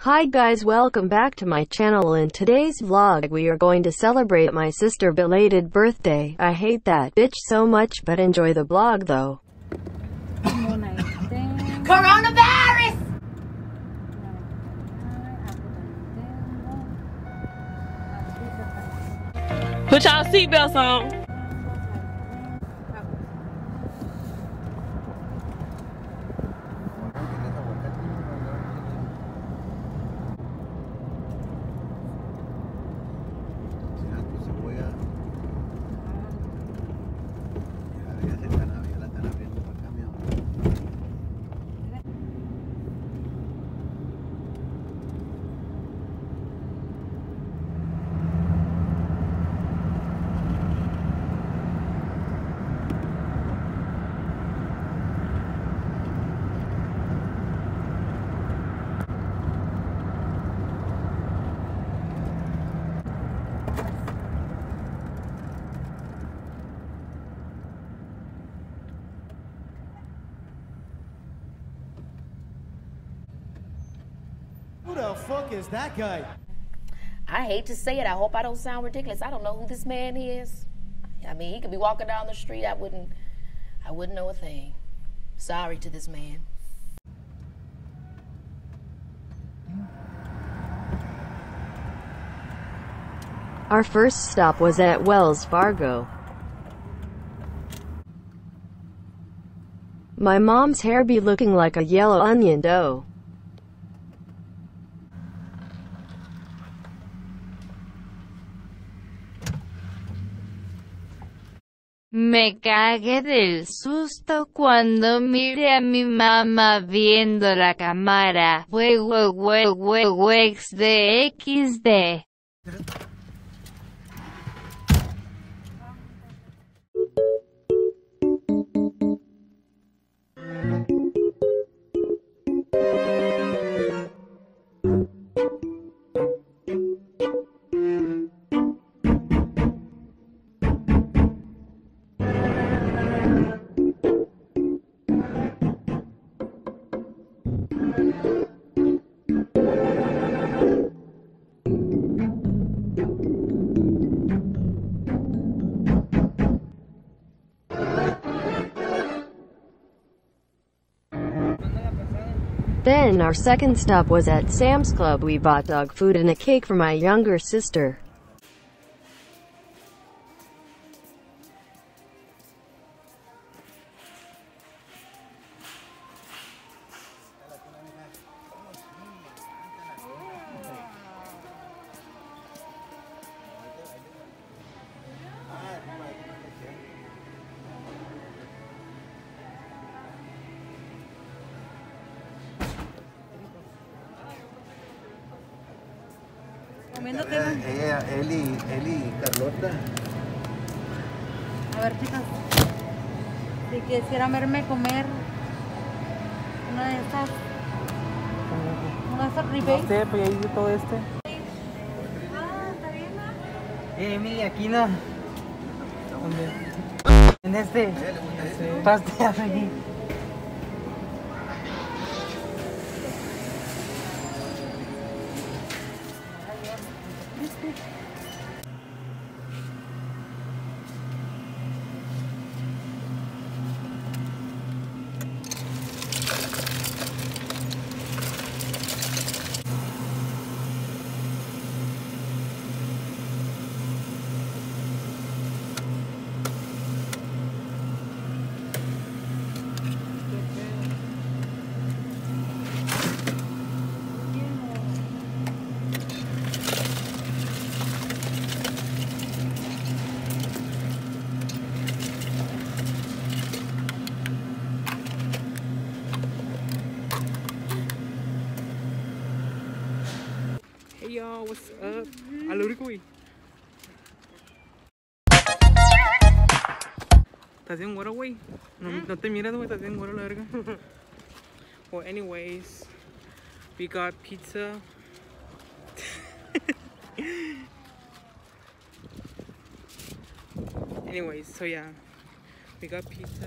Hi guys, welcome back to my channel. In today's vlog we are going to celebrate my sister belated birthday. I hate that bitch so much, but enjoy the vlog though. Coronavirus! Put y'all seatbelts on. Who the fuck is that guy? I hate to say it. I hope I don't sound ridiculous. I don't know who this man is. I mean, he could be walking down the street. I wouldn't know a thing. Sorry to this man. Our first stop was at Wells Fargo. My mom's hair be looking like a yellow onion dough. Me cagué del susto cuando miré a mi mamá viendo la cámara. XD. Then our second stop was at Sam's Club. We bought dog food and a cake for my younger sister. Eli y Carlota. A ver, chicas, si quisieran verme comer una de estas rebates. No sé, pues ya hice todo este. Está bien, ¿no? Emily, aquí no. En este. Paste aquí. Hey y'all, what's up? Aluricuy. ¿Estás bien güero, güey? No te miras, güey, estás bien güero la verga. Well, anyways, we got pizza. Anyways, so yeah, we got pizza.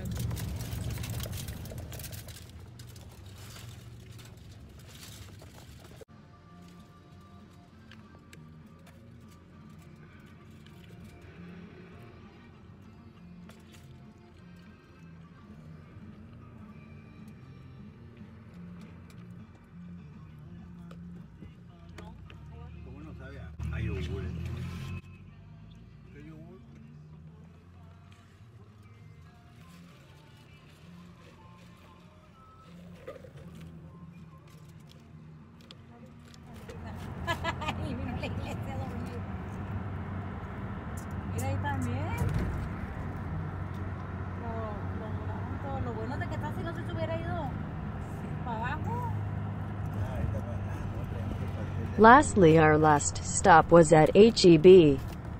Lastly, our last stop was at H-E-B.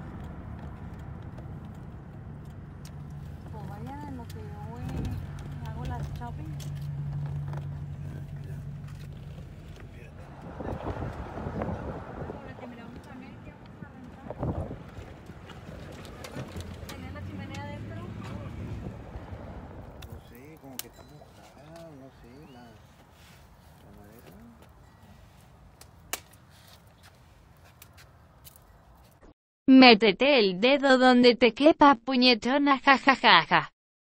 Pues vaya en lo que yo voy, hago la shopping. Porque miramos también que vamos a rentar. ¿Tenés la chimenea adentro? No sé, como que está mojada, no sé, la madera. Métete el dedo donde te quepa, puñetona, jajajaja.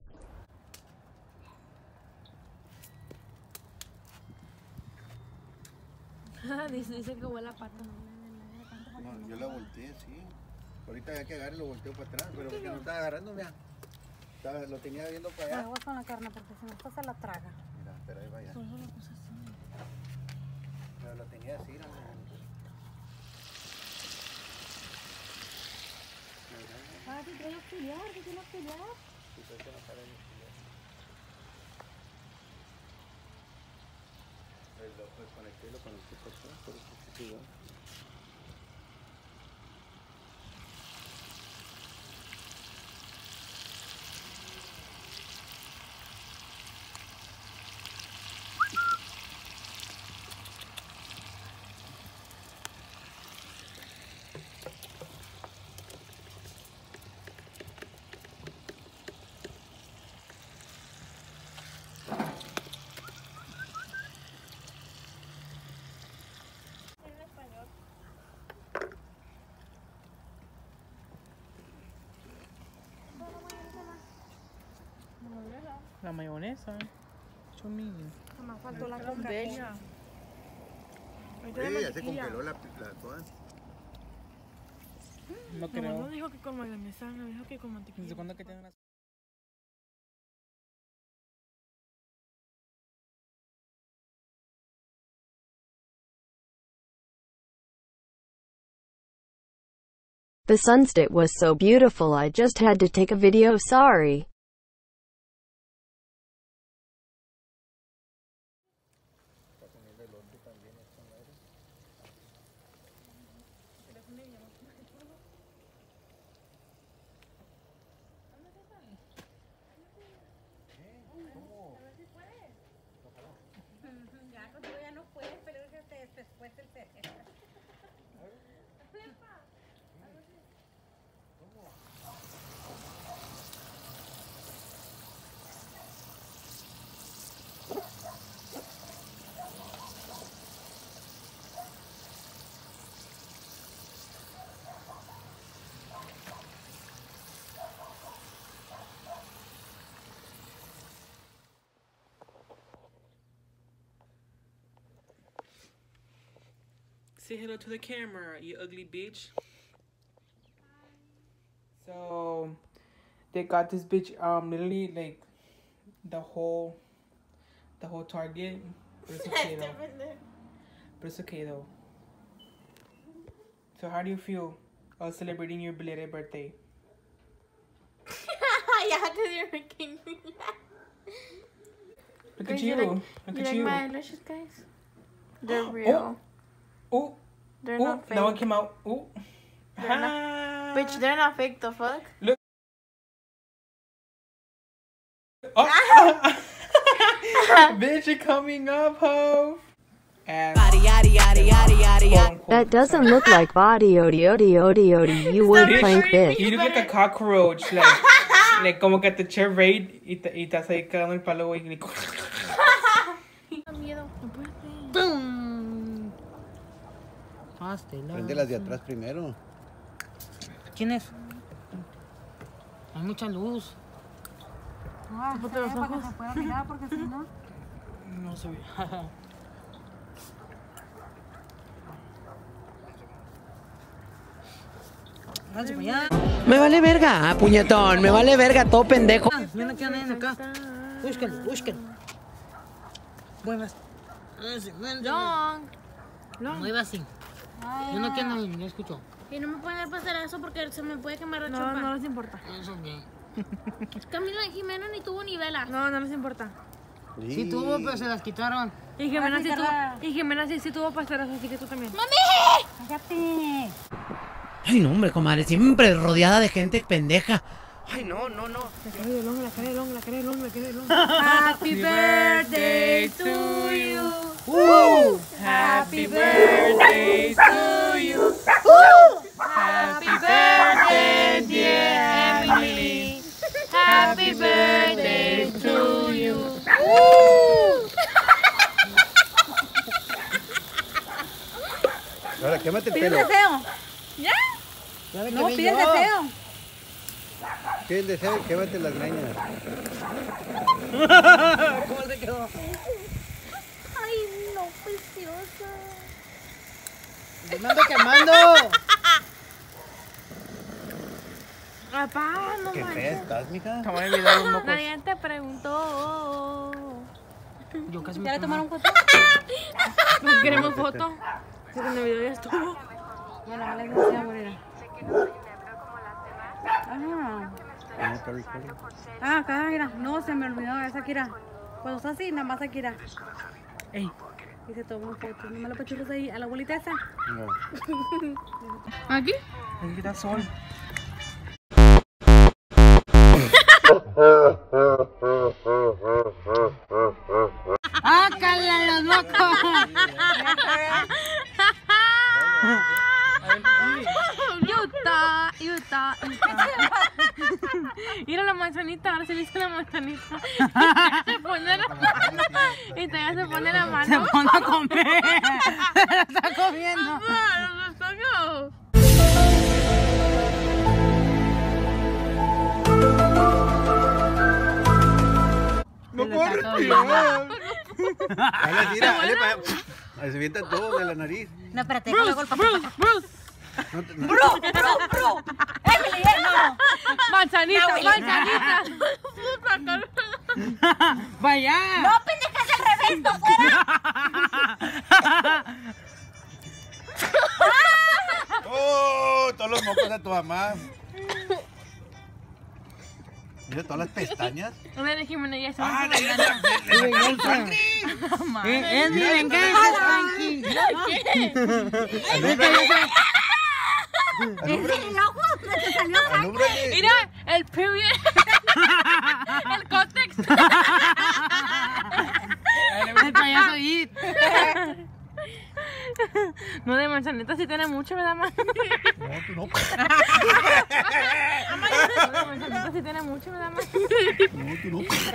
Dice que huele a pata. No, yo la volteé, sí. Ahorita hay que agarrar y lo volteo para atrás, pero porque no estaba agarrando, mira. Lo tenía viendo para allá. Aguas con la carne porque si no esta se la traga. Mira, pero ahí vaya. Pero lo tenía así, ¿no? Ah, te quiero auxiliar, te quiero auxiliar. Pues conecté y lo conecté por acá, por eso es igual. La mayonesa. Chumín. Me faltó la coca. Bella. Sí, ya se congeló la cosa. No creo. No dijo que con mayonesa, no dijo que con mantequilla. ¿Desde cuándo que tienen las... The sunset was so beautiful I just had to take a video, sorry. Ya contigo ya no puedes, pero que te después el cerebro. Say hello to the camera, you ugly bitch. So they got this bitch literally like the whole Target. But it's okay though. But it's okay though. So how do you feel celebrating your belated birthday? Ya te dio making me laugh. Look at you. Look at you. My eyelashes, guys? They're real. Oh, They're oh, not fake. that one came out. Oh. They're not, bitch, they're not fake, the fuck? Look. Oh. Bitch, you're coming up, ho. And That doesn't look like body odi odi odi odi. You would plank bitch. You look like a cockroach, like como que te eché raid y estás ahí cagando el palo, güey. ¡Pum! Prende las de atrás primero. ¿Quién es? Hay mucha luz. Ah, para que se pueda mirar porque si no... No se ve. Háganse para allá. Me vale verga, puñetón, me vale verga, todo pendejo. Ven acá, ven acá. Búscalo, búscalo. Muevas. Long. Mueva así. Yo no quiero, yo escucho. Y no me pueden pasar eso porque se me puede quemar la chupa. No les importa. Eso qué. Camila Jimena ni tuvo ni vela. No les importa. Sí tuvo, pero se las quitaron. Y Jimena sí tuvo pasteras, así que tú también. ¡Mami! ¡Cállate! Ay, no, hombre, comadre, siempre rodeada de gente pendeja. Ay, no. La cara de long, la cara de long, la cara de long, la cara de long. Happy birthday to you. Happy birthday to you. Happy birthday, dear Emily. Happy birthday to you. Ahora, quémate el Pide el pelo. deseo. ¿Ya? No, pide el deseo. Pide el deseo y quémate las greñas. ¿Cómo se quedó? Ay, no, preciosa. ¡Me ando quemando! Papá, no ¿Qué manches. fea estás, mija? Acabo de olvidar los mocos. Nadie te preguntó. Yo casi me ¿Ya le tomaron foto? ¿No queremos foto? Segundo video ya estuvo. Bueno, me la enseñé, morena. Ah, acá, mira. No, se me olvidó esa Akira. Cuando está así, nada más Akira. Ey. Y se toma fotos. No me la pachurros ahí a la abuelita esa. No. ¿Aquí? Aquí está sol. ¡Ah, cala los mocos! Utah. Mira la manzanita, ahora se dice la manzanita. Y todavía se pone la mano. Se pone a comer. Se la está comiendo. Los ojos. No puedo respirar. Dale, tira, dale para allá. Se avienta todo de la nariz. No, espérate, déjame golpear. Bruce. ¡Bro! ¡Emily, no! Manzanita. ¡Vaya! ¡No, pendejas, al revés! ¡No fuera! ¡Oh! Todos los mocos de tu mamá. Mira todas las pestañas. Una de Jimena ya se va ¡Ah, a le sacaron sangre! Es mi venganza, Frankie. ¿En el ojo? ¿Me te salió sangre? Alúmbrale. Mira, el period. El contexto. El payaso It. No, de manzanita sí tiene mucho, ¿verdad, mamá? No, tú no. De manzanita sí tiene mucho, ¿verdad, mamá? No, tú no.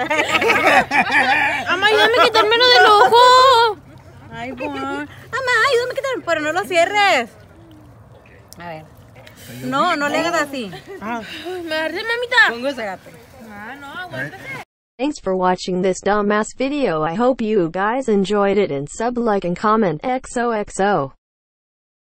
Mamá, ayúdame a quitármelo del ojo. Ay, por... Mamá, ayúdame a quitar. Pero no lo cierres. A ver. No, no le hagas así. Me arde, mamita. Pongo ese gato. No, aguántate. Thanks for watching this dumbass video. I hope you guys enjoyed it and sub, like, and comment. XOXO.